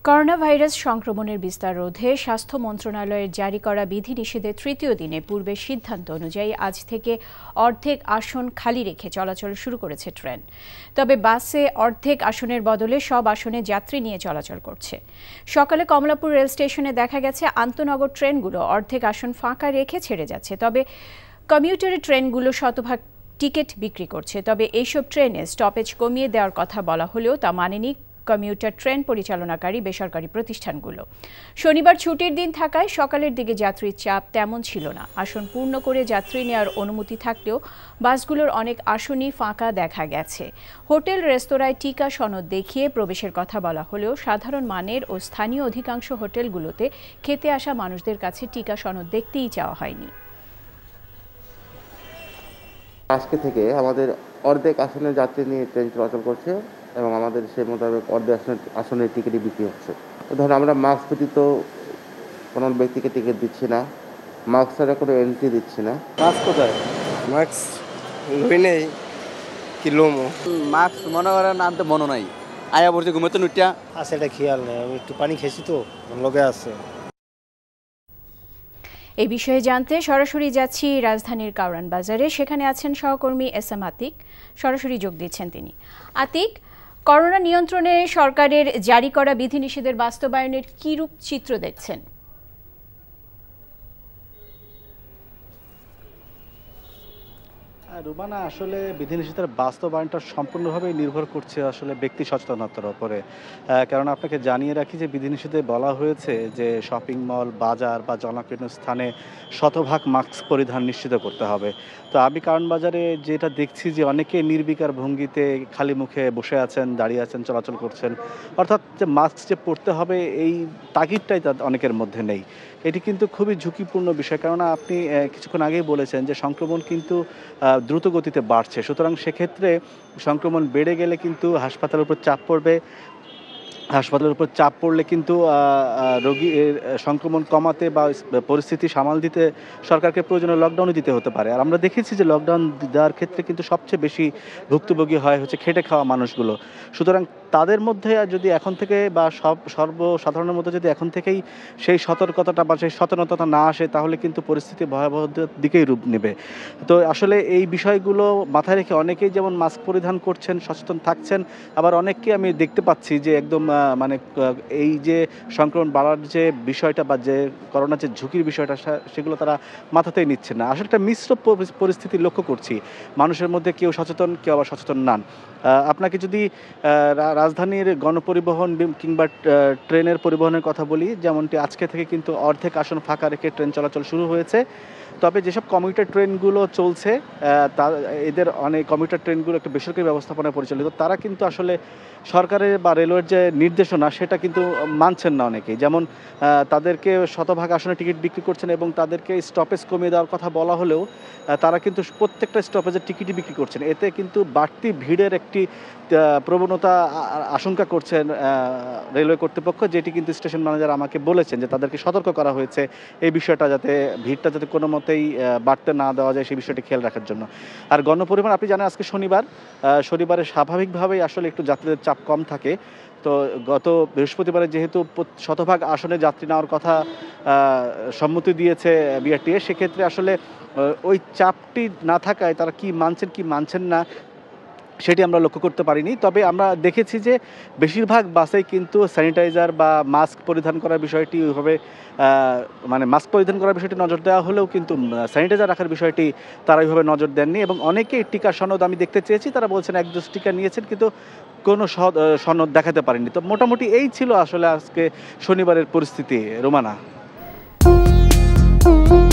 Corona virus সংক্রমণের বিস্তার রোধে স্বাস্থ্য মন্ত্রণালয়ের জারি করা বিধিনিষেধের তৃতীয় দিনে পূর্বের সিদ্ধান্ত অনুযায়ী আজ থেকে অর্ধেক আসন খালি রেখে চলাচল শুরু করেছে ট্রেন। তবে বাসে অর্ধেক আসনের বদলে সব আসনে যাত্রী নিয়ে চলাচল করছে। সকালে কমলাপুর রেল স্টেশনে দেখা গেছে আন্তনগর ট্রেনগুলো অর্ধেক আসন ফাঁকা রেখে ছেড়ে যাচ্ছে। তবে কমিউটারি ট্রেনগুলো শতভাগ টিকিট বিক্রি করছে। তবে এইসব ট্রেনে স্টপেজ কমিয়ে দেওয়ার কথা বলা হলেও তা মানেনি কমিউটার ট্রেন পরিচালনাকারী বেসরকারি প্রতিষ্ঠানগুলো। শনিবার ছুটির দিন থাকায় সকালের দিকে যাত্রীর চাপ তেমন ছিল না। আসন পূর্ণ করে যাত্রী নেওয়ার অনুমতি থাকলেও বাসগুলোর অনেক আসনই ফাঁকা দেখা গেছে। হোটেল রেস্তোরাঁয় টিকা সনদ দেখিয়ে প্রবেশের কথা বলা হলেও সাধারণ মানের ও স্থানীয় অধিকাংশ হোটেলগুলোতে খেতে আসা মানুষদের কাছে টিকা সনদ দেখতেই চাওয়া হয়নি। আজকে থেকে আমাদের অর্ধেক আসনের যাত্রী নিয়ে ট্রেন চলাচল করছে এবং আমাদের সেই মোতাবেক অর্ধেক আসনের টিকিটই বিক্রি হচ্ছে। ধরুন আমরা মাস্ক ব্যতীত কোনো ব্যক্তিকে টিকিট দিচ্ছি না, মাস্ক ছাড়া কোনো এন্ট্রি দিচ্ছি না। মাস্ক কোথায়? মাস্ক লই নেই কি লোমো মাস্ক মনে করেন আনতে মনে নাই, আয়া পড়ছে ঘুমাতে নুটিয়া আছে, এটা খেয়াল নেই। আমি একটু পানি খেয়েছি তো লগে আছে। এই বিষয়ে জানতে সরাসরি যাচ্ছি রাজধানীর কাউরান বাজারে। সেখানে আছেন সহকর্মী এস.এম. আতিক, সরাসরি যোগ দিচ্ছেন তিনি। আতিক, করোনা নিয়ন্ত্রণে সরকারের জারি করা বিধিনিষেধের বাস্তবায়নের কি রূপ চিত্র দেখছেন? রুমানা, আসলে বিধিনিষেধের বাস্তবায়নটা সম্পূর্ণভাবে নির্ভর করছে আসলে ব্যক্তি সচেতনতার উপরে। কারণ আপনাকে জানিয়ে রাখি যে বিধিনিষেধে বলা হয়েছে যে শপিং মল, বাজার বা জনকীর্ণ স্থানে শতভাগ মাস্ক পরিধান নিশ্চিত করতে হবে। তো আমি কারণ বাজারে যেটা দেখছি যে অনেকে নির্বিকার ভঙ্গিতে খালি মুখে বসে আছেন, দাঁড়িয়ে আছেন, চলাচল করছেন। অর্থাৎ যে মাস্ক যে পরতে হবে এই তাগিদটাই অনেকের মধ্যে নেই। এটি কিন্তু খুবই ঝুঁকিপূর্ণ বিষয়, কেননা আপনি কিছুক্ষণ আগেই বলেছেন যে সংক্রমণ কিন্তু দ্রুত গতিতে বাড়ছে। সুতরাং সেক্ষেত্রে সংক্রমণ বেড়ে গেলে কিন্তু হাসপাতালের উপর চাপ পড়বে। হাসপাতালের উপর চাপ পড়লে কিন্তু রোগীর সংক্রমণ কমাতে বা পরিস্থিতি সামাল দিতে সরকারকে প্রয়োজনীয় লকডাউনও দিতে হতে পারে। আর আমরা দেখেছি যে লকডাউন দেওয়ার ক্ষেত্রে কিন্তু সবচেয়ে বেশি ভুক্তভোগী হয় হচ্ছে খেটে খাওয়া মানুষগুলো। সুতরাং তাদের মধ্যে যদি এখন থেকে বা সর্বসাধারণের মধ্যে যদি এখন থেকেই সেই সতর্কতাটা বা সেই সচেতনতা না আসে, তাহলে কিন্তু পরিস্থিতি ভয়াবহতার দিকেই রূপ নেবে। তো আসলে এই বিষয়গুলো মাথায় রেখে অনেকেই যেমন মাস্ক পরিধান করছেন, সচেতন থাকছেন, আবার অনেককে আমি দেখতে পাচ্ছি যে একদম মানে এই যে সংক্রমণ বাড়ার যে বিষয়টা বা যে করোনার যে ঝুঁকির বিষয়টা সেগুলো তারা মাথাতেই নিচ্ছে না। আসলে একটা মিশ্র পরিস্থিতি লক্ষ্য করছি। মানুষের মধ্যে কেউ সচেতন, কেউ আবার সচেতন নন। আপনাকে যদি রাজধানীর গণপরিবহন কিংবা ট্রেনের পরিবহনের কথা বলি, যেমনটি আজকে থেকে কিন্তু অর্ধেক আসন ফাঁকা রেখে ট্রেন চলাচল শুরু হয়েছে। তবে যেসব কমিউটার ট্রেনগুলো চলছে এদের অনেক কমিউটার ট্রেনগুলো একটা বেসরকারি ব্যবস্থাপনায় পরিচালিত, তারা কিন্তু আসলে সরকারের বা রেলওয়ের যে নির্দেশনা সেটা কিন্তু মানছেন না অনেকেই। যেমন তাদেরকে শতভাগ আসনে টিকিট বিক্রি করছেন এবং তাদেরকে স্টপেজ কমিয়ে দেওয়ার কথা বলা হলেও তারা কিন্তু প্রত্যেকটা স্টপেজের টিকিটই বিক্রি করছেন। এতে কিন্তু বাড়তি ভিড়ের একটি প্রবণতা আশঙ্কা করছেন রেলওয়ে কর্তৃপক্ষ, যেটি কিন্তু স্টেশন ম্যানেজার আমাকে বলেছেন যে তাদেরকে সতর্ক করা হয়েছে এই বিষয়টা, যাতে ভিড়টা যাতে কোনো মতেই বাড়তে না দেওয়া যায় সেই বিষয়টি খেয়াল রাখার জন্য। আর গণপরিবহন, আপনি জানেন আজকে শনিবারে স্বাভাবিকভাবেই আসলে একটু যাত্রীদের চাপ কম থাকে। তো গত বৃহস্পতিবারে যেহেতু শতভাগ আসনে যাত্রী নেওয়ার কথা সম্মতি দিয়েছে বিআরটিএ, সেক্ষেত্রে আসলে ওই চাপটি না থাকায় তারা কি মানছেন কি মানছেন না সেটি আমরা লক্ষ্য করতে পারিনি। তবে আমরা দেখেছি যে বেশিরভাগ বাসেই কিন্তু স্যানিটাইজার বা মাস্ক পরিধান করার বিষয়টি ওইভাবে মানে মাস্ক পরিধান করার বিষয়টি নজর দেওয়া হলেও কিন্তু স্যানিটাইজার রাখার বিষয়টি তারা ওইভাবে নজর দেননি। এবং অনেকেই টিকা সনদ আমি দেখতে চেয়েছি, তারা বলছেন এক ডোজ টিকা নিয়েছেন কিন্তু কোনো সনদ দেখাতে পারেননি। তো মোটামুটি এই ছিল আসলে আজকে শনিবারের পরিস্থিতি। রোমানা।